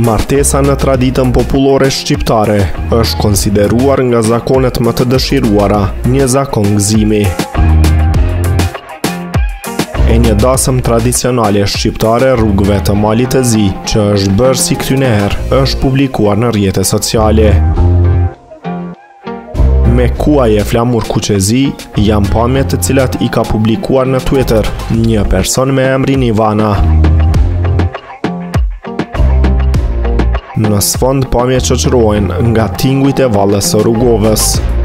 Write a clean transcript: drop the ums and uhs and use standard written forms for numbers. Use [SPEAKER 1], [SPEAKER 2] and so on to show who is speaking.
[SPEAKER 1] Martesa në traditën popullore shqiptare është konsideruar nga zakonet më të dëshiruara, një zakon gëzimi. E një dasëm tradicionale shqiptare rrugëve të Malit të Zi, që është bërë si këtyneherë, është publikuar në rrjetet sociale. Me kuaje flamur Kuqezi, janë pamjet të cilat i ka publikuar në Twitter një person me emrin Ivana. Në sfond pamjet shoqërojnë nga tingujt e Valles së Rrugovës.